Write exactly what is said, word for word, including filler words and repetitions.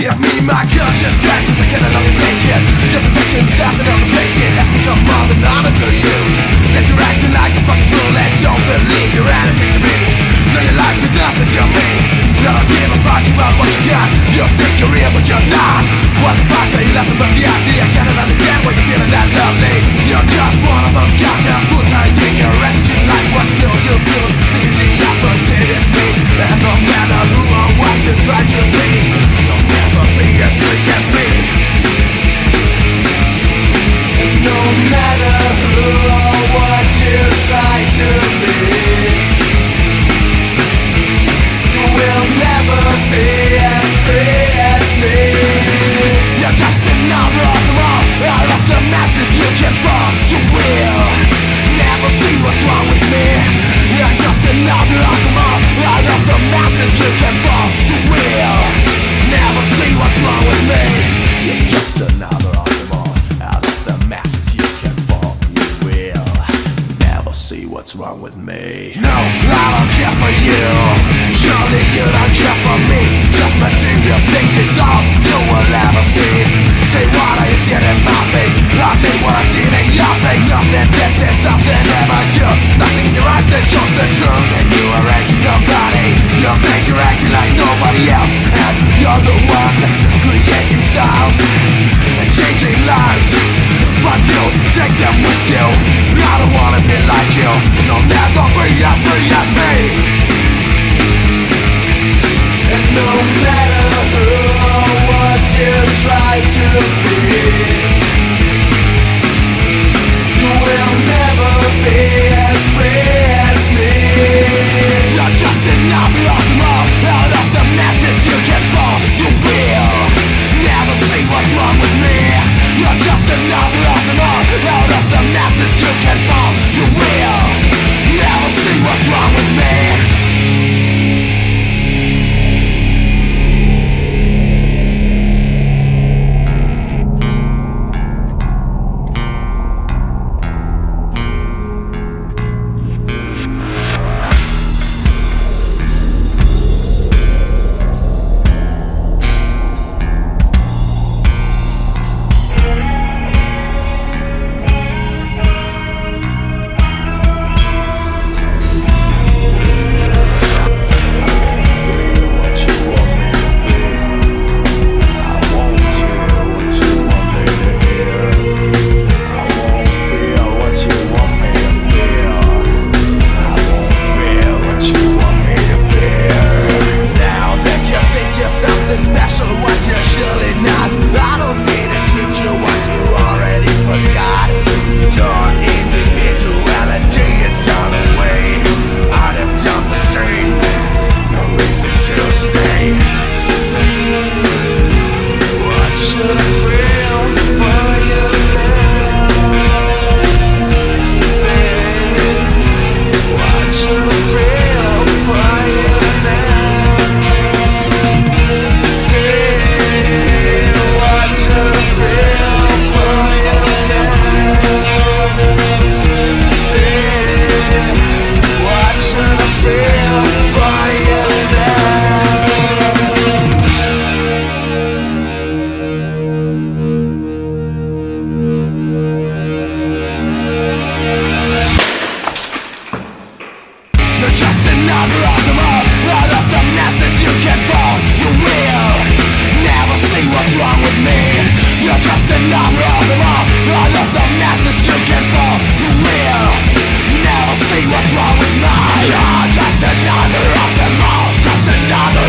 Give me my conscience back, cause I can no longer take it. Your perfection's absent on the fake, it has become more than honor to you. That you're acting like a fucking fool and don't believe you're anything to me. Know your life means nothing to me. I don't give a fuck about what you got. You think you're real but you're not. What the fuck are you laughing about the idea? I cannot understand why you're feeling that lovely. You're just one of those goddamn fools hiding your attitude like what's new. You'll soon see the opposite is me. And no matter who or what you try to be, you'll never be as free as me. And no matter who or what you try to be, you will never be as free as me. You're just another of them all, out of the masses you can fall. You will never see what's wrong with me. You're just another of them all, out of the masses you can fall. You will never see what's wrong with me. You're just another of them all, out of the masses you can fall. You will never see what's wrong with me. No, I don't care for you. Surely you don't care for me. Just material things is all you will ever see. Say what are you seeing in my face? I'll tell you what I see in your face. Something this is something about you. Nothing in your eyes that shows the truth. And you are acting somebody. You think you're acting like nobody else. And you're the one creating sounds and changing lives. Fuck you, take them with you. I don't wanna be like you. You'll never be as free as me. And no matter who or what you try to be, you will never be as free as me. You're just another of them all, out of the masses you can fall. You will never see what's wrong with me. You're just another of them all, out of the masses you can fall. You will never see what's wrong with me. What's wrong with me? You're just another of them all, just another